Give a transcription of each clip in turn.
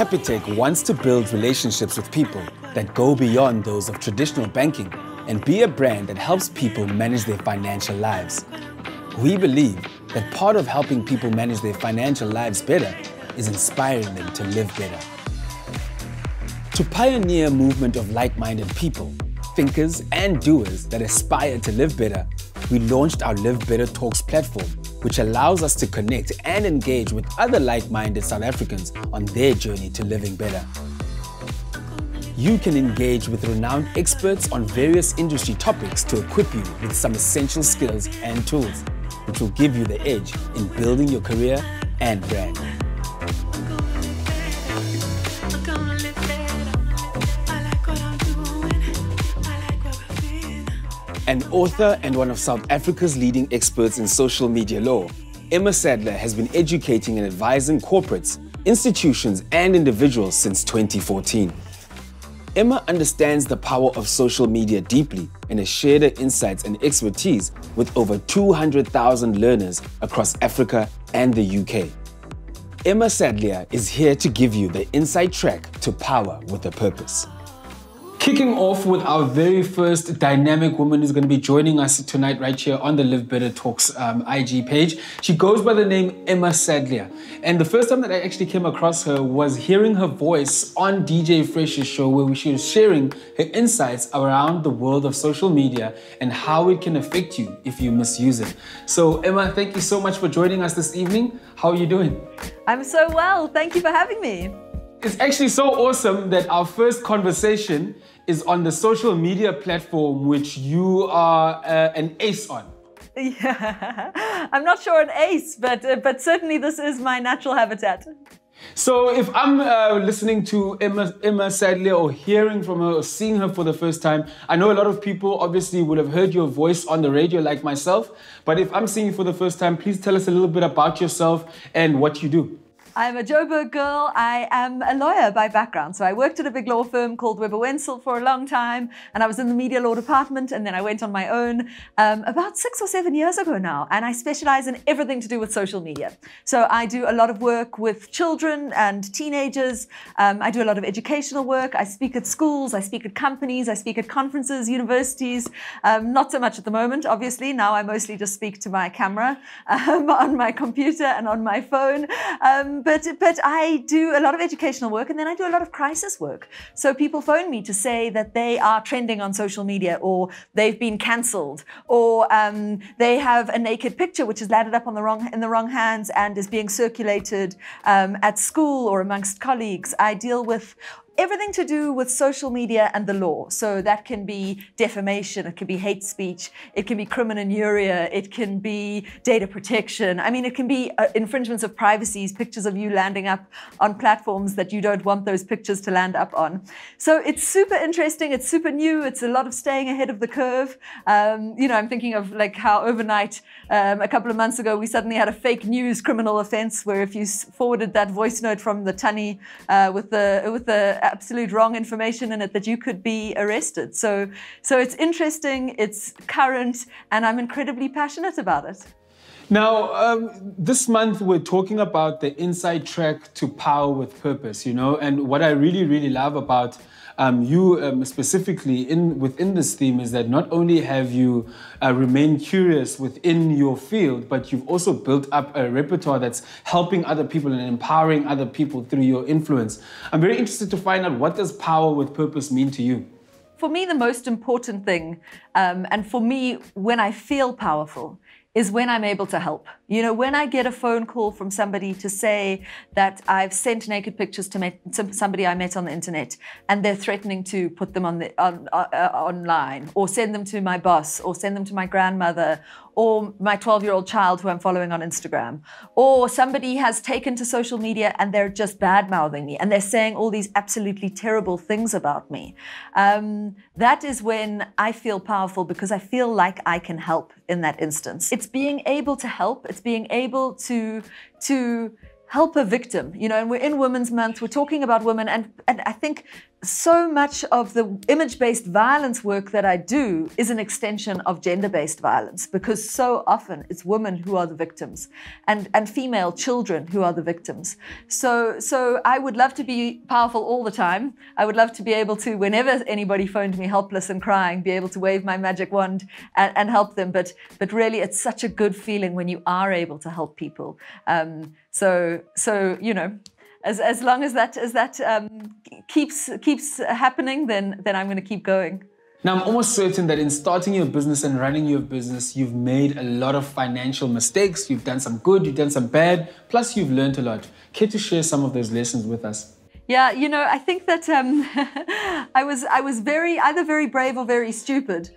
Capitec wants to build relationships with people that go beyond those of traditional banking and be a brand that helps people manage their financial lives. We believe that part of helping people manage their financial lives better is inspiring them to live better. To pioneer a movement of like-minded people, thinkers and doers that aspire to live better, we launched our Live Better Talks platform, which allows us to connect and engage with other like-minded South Africans on their journey to living better. You can engage with renowned experts on various industry topics to equip you with some essential skills and tools, which will give you the edge in building your career and brand. An author and one of South Africa's leading experts in social media law, Emma Sadler has been educating and advising corporates, institutions and individuals since 2014. Emma understands the power of social media deeply and has shared her insights and expertise with over 200,000 learners across Africa and the UK. Emma Sadler is here to give you the inside track to power with a purpose. Kicking off with our very first dynamic woman who's going to be joining us tonight right here on the Live Better Talks IG page. She goes by the name Emma Sadler. And the first time that I actually came across her was hearing her voice on DJ Fresh's show, where she was sharing her insights around the world of social media and how it can affect you if you misuse it. So Emma, thank you so much for joining us this evening. How are you doing? I'm so well. Thank you for having me. It's actually so awesome that our first conversation is on the social media platform which you are an ace on. Yeah, I'm not sure an ace, but certainly this is my natural habitat. So if I'm listening to Emma Sadler or hearing from her or seeing her for the first time, I know a lot of people obviously would have heard your voice on the radio like myself, but if I'm seeing you for the first time, please tell us a little bit about yourself and what you do. I'm a Joburg girl. I am a lawyer by background. So I worked at a big law firm called Webber Wentzel for a long time, and I was in the media law department, and then I went on my own about 6 or 7 years ago now, and I specialize in everything to do with social media. So I do a lot of work with children and teenagers. I do a lot of educational work. I speak at schools, I speak at companies, I speak at conferences, universities. Not so much at the moment, obviously. Now I mostly just speak to my camera on my computer and on my phone. But I do a lot of educational work, and then I do a lot of crisis work. So people phone me to say that they are trending on social media, or they've been cancelled, or they have a naked picture which is landed up in the wrong hands and is being circulated at school or amongst colleagues. I deal with everything to do with social media and the law. So that can be defamation, it can be hate speech, it can be criminuria, it can be data protection. I mean, it can be infringements of privacy, pictures of you landing up on platforms that you don't want those pictures to land up on. So it's super interesting, it's super new, it's a lot of staying ahead of the curve. You know, I'm thinking of like how overnight, a couple of months ago, we suddenly had a fake news criminal offense where if you forwarded that voice note from the Tunny with the absolute wrong information in it, that you could be arrested. So it's interesting, it's current, and I'm incredibly passionate about it. Now, this month we're talking about the inside track to power with purpose, you know, and what I really, really love about you specifically within this theme is that not only have you remained curious within your field, but you've also built up a repertoire that's helping other people and empowering other people through your influence. I'm very interested to find out, what does power with purpose mean to you? For me, the most important thing, and for me, when I feel powerful, is when I'm able to help. You know, when I get a phone call from somebody to say that I've sent naked pictures to somebody I met on the internet, and they're threatening to put them online, or send them to my boss, or send them to my grandmother, or my 12-year-old child who I'm following on Instagram, or somebody has taken to social media and they're just bad-mouthing me and they're saying all these absolutely terrible things about me. That is when I feel powerful, because I feel like I can help in that instance. It's being able to help. It's being able to help a victim, you know, and we're in Women's Month, we're talking about women, and I think so much of the image-based violence work that I do is an extension of gender-based violence, because so often it's women who are the victims and female children who are the victims. So I would love to be powerful all the time. I would love to be able to, whenever anybody phoned me helpless and crying, be able to wave my magic wand and help them. But really, it's such a good feeling when you are able to help people. So you know, as long as that keeps happening, then I'm going to keep going. Now, I'm almost certain that in starting your business and running your business, you've made a lot of financial mistakes. You've done some good, you've done some bad, plus you've learned a lot. Care to share some of those lessons with us? Yeah, you know, I think that I was either very brave or very stupid,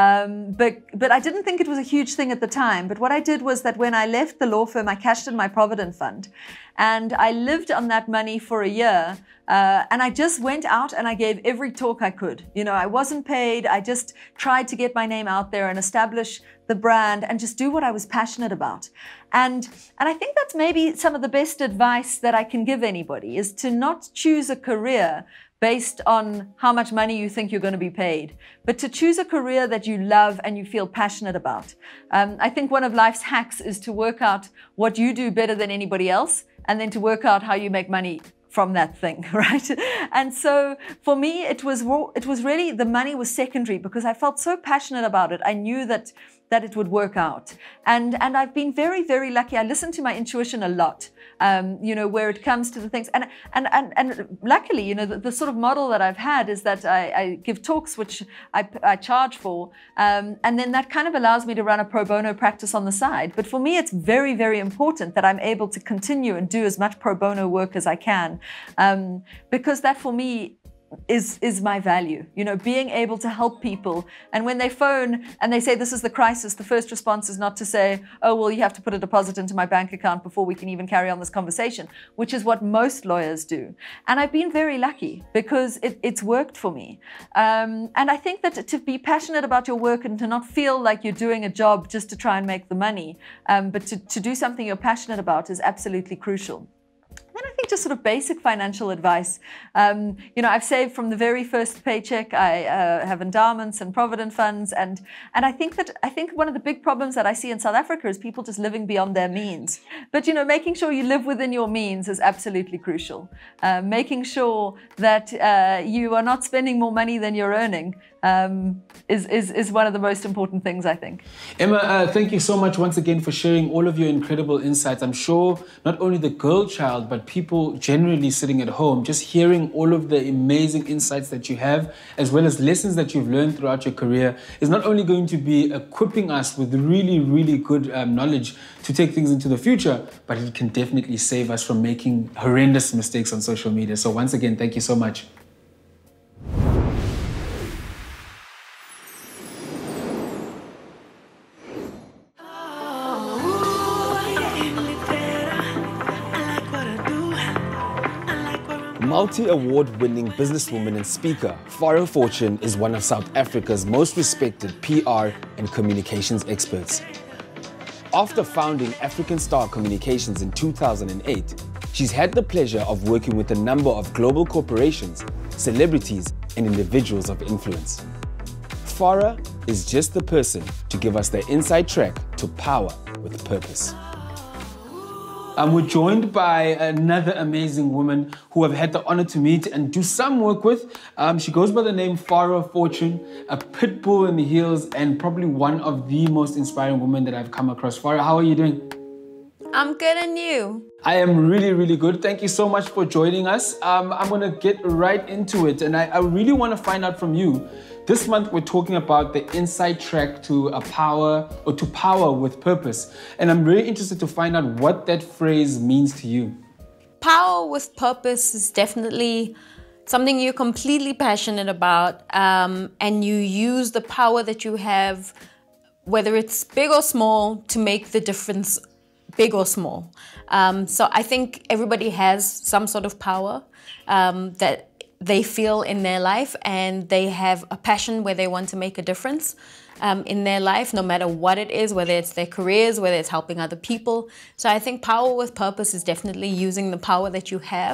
but I didn't think it was a huge thing at the time. But what I did was that when I left the law firm, I cashed in my Provident Fund, and I lived on that money for a year. And I just went out and I gave every talk I could. You know, I wasn't paid. I just tried to get my name out there and establish the brand and just do what I was passionate about. And I think that's maybe some of the best advice that I can give anybody, is to not choose a career based on how much money you think you're going to be paid, but to choose a career that you love and you feel passionate about. I think one of life's hacks is to work out what you do better than anybody else, and then to work out how you make money from that thing, right? And so for me, it was really, the money was secondary, because I felt so passionate about it. I knew that it would work out. And I've been very, very lucky. I listen to my intuition a lot, you know, where it comes to the things. And luckily, you know, the sort of model that I've had is that I give talks, which I charge for. And then that kind of allows me to run a pro bono practice on the side. But for me, it's very, very important that I'm able to continue and do as much pro bono work as I can, because that for me is my value, you know, being able to help people. And when they phone and they say this is the crisis, the first response is not to say, oh, well, you have to put a deposit into my bank account before we can even carry on this conversation, which is what most lawyers do. And I've been very lucky because it's worked for me. And I think that to be passionate about your work and to not feel like you're doing a job just to try and make the money, but to do something you're passionate about is absolutely crucial. Then I think just sort of basic financial advice. You know, I've saved from the very first paycheck. I have endowments and provident funds, and I think one of the big problems that I see in South Africa is people just living beyond their means. But you know, making sure you live within your means is absolutely crucial. Making sure that you are not spending more money than you're earning is one of the most important things, I think. Emma, thank you so much once again for sharing all of your incredible insights. I'm sure not only the girl child, but people generally sitting at home, just hearing all of the amazing insights that you have, as well as lessons that you've learned throughout your career, is not only going to be equipping us with really, really good knowledge to take things into the future, but it can definitely save us from making horrendous mistakes on social media. So once again, thank you so much. Multi-award-winning businesswoman and speaker, Farah Fortune is one of South Africa's most respected PR and communications experts. After founding African Star Communications in 2008, she's had the pleasure of working with a number of global corporations, celebrities, and individuals of influence. Farah is just the person to give us the inside track to power with purpose. We're joined by another amazing woman who I've had the honor to meet and do some work with. She goes by the name Farah Fortune, a pit bull in the heels, and probably one of the most inspiring women that I've come across. Farah, how are you doing? I'm good, and you? I am really, really good. Thank you so much for joining us. I'm going to get right into it, and I really want to find out from you. This month, we're talking about the inside track to power with purpose. And I'm really interested to find out what that phrase means to you. Power with purpose is definitely something you're completely passionate about, and you use the power that you have, whether it's big or small, to make the difference big or small. So I think everybody has some sort of power that they feel in their life, and they have a passion where they want to make a difference in their life, no matter what it is, whether it's their careers, whether it's helping other people. So I think power with purpose is definitely using the power that you have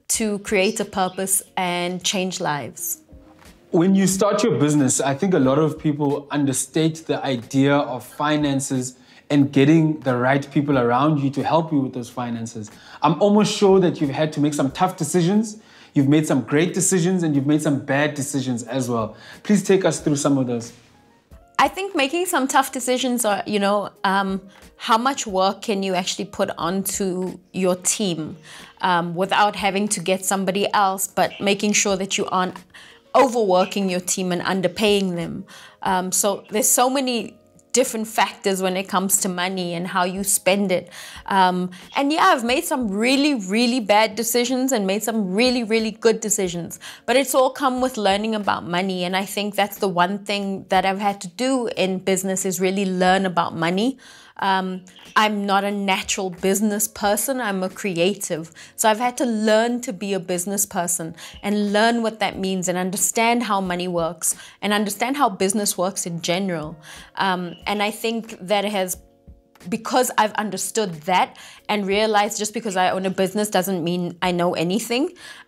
to create a purpose and change lives. When you start your business, I think a lot of people understate the idea of finances and getting the right people around you to help you with those finances. I'm almost sure that you've had to make some tough decisions, you've made some great decisions, and you've made some bad decisions as well. Please take us through some of those. I think making some tough decisions are, how much work can you actually put onto your team without having to get somebody else, but making sure that you aren't overworking your team and underpaying them. So there's so many different factors when it comes to money and how you spend it. And yeah, I've made some really, really bad decisions and made some really, really good decisions. But it's all come with learning about money. And I think that's the one thing that I've had to do in business is really learn about money. I'm not a natural business person. I'm a creative. So I've had to learn to be a business person and learn what that means and understand how money works and understand how business works in general. And I think that has, because I've understood that and realized just because I own a business doesn't mean I know anything.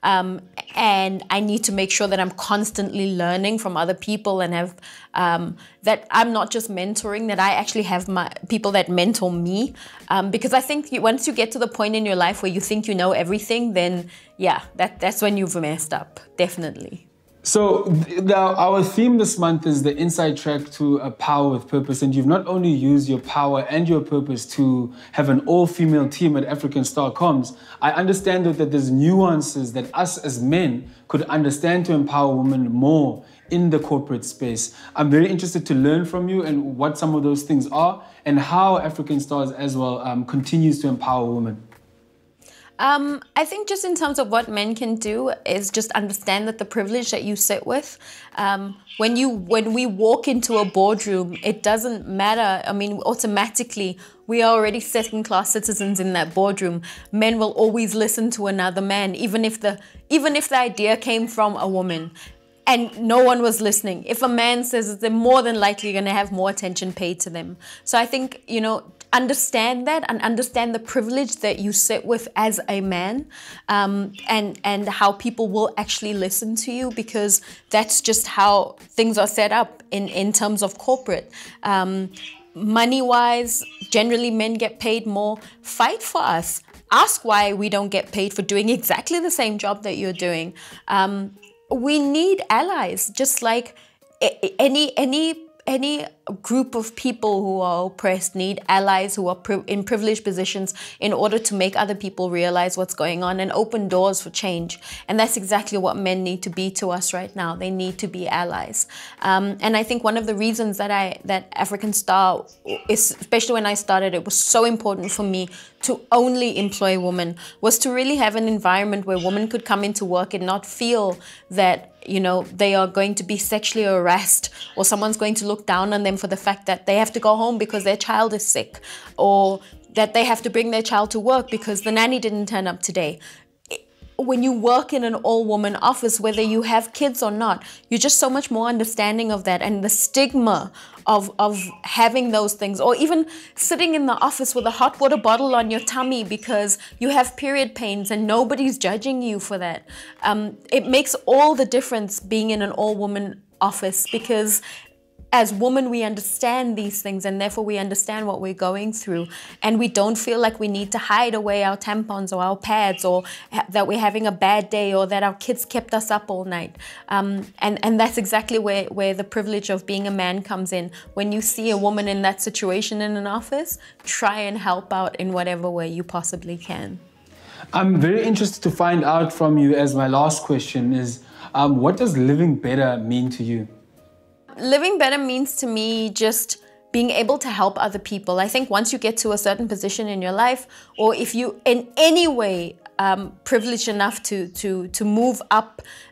And I need to make sure that I'm constantly learning from other people and have that I'm not just mentoring, that I actually have my people that mentor me. Because I think once you get to the point in your life where you think you know everything, then yeah, that's when you've messed up, definitely. So our theme this month is the inside track to a power with purpose. And you've not only used your power and your purpose to have an all-female team at African Star Comms, I understand that there's nuances that us as men could understand to empower women more in the corporate space. I'm very interested to learn from you and what some of those things are and how African Stars as well continues to empower women. I think just in terms of what men can do is just understand that the privilege that you sit with, when we walk into a boardroom, it doesn't matter. I mean, automatically, we are already second-class citizens in that boardroom. Men will always listen to another man, even if the idea came from a woman. And no one was listening. If a man says it, they're more than likely going to have more attention paid to them. So I think, understand that and understand the privilege that you sit with as a man, and how people will actually listen to you, because that's just how things are set up in terms of corporate. Money-wise, generally men get paid more. Fight for us. Ask why we don't get paid for doing exactly the same job that you're doing. We need allies, just like any group of people who are oppressed need allies who are in privileged positions in order to make other people realize what's going on and open doors for change. And that's exactly what men need to be to us right now. They need to be allies. And I think one of the reasons that African Star, especially when I started, it was so important for me to only employ women, was to really have an environment where women could come into work and not feel that they are going to be sexually harassed or someone's going to look down on them for the fact that they have to go home because their child is sick, or that they have to bring their child to work because the nanny didn't turn up today. When you work in an all-woman office, whether you have kids or not, you're just so much more understanding of that, and the stigma of having those things, or even sitting in the office with a hot water bottle on your tummy because you have period pains and nobody's judging you for that. It makes all the difference being in an all-woman office, because as women, we understand these things, and therefore we understand what we're going through, and we don't feel like we need to hide away our tampons or our pads, or that we're having a bad day, or that our kids kept us up all night. And that's exactly where the privilege of being a man comes in. When you see a woman in that situation in an office, try and help out in whatever way you possibly can. I'm very interested to find out from you, as my last question is, what does living better mean to you? Living better means to me just being able to help other people. I think once you get to a certain position in your life, or if you in any way privileged enough to move up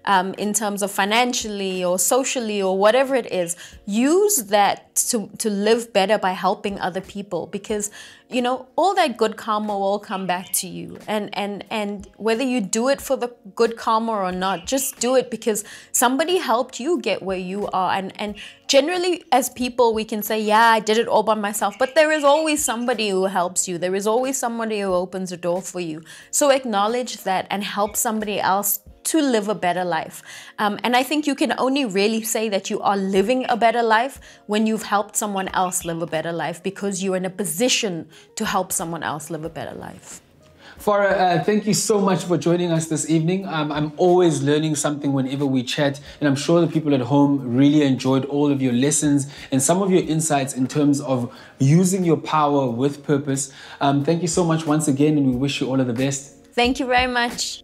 in terms of financially or socially or whatever it is, use that to live better by helping other people, because you know all that good karma will come back to you, and whether you do it for the good karma or not, just do it because somebody helped you get where you are. And generally as people we can say, yeah, I did it all by myself, but there is always somebody who helps you. There is always somebody who opens a door for you. So acknowledge that and help somebody else to live a better life. And I think you can only really say that you are living a better life when you've helped someone else live a better life, because you're in a position to help someone else live a better life. Farah, thank you so much for joining us this evening. I'm always learning something whenever we chat, and I'm sure the people at home really enjoyed all of your lessons and some of your insights in terms of using your power with purpose. Thank you so much once again, and we wish you all of the best. Thank you very much.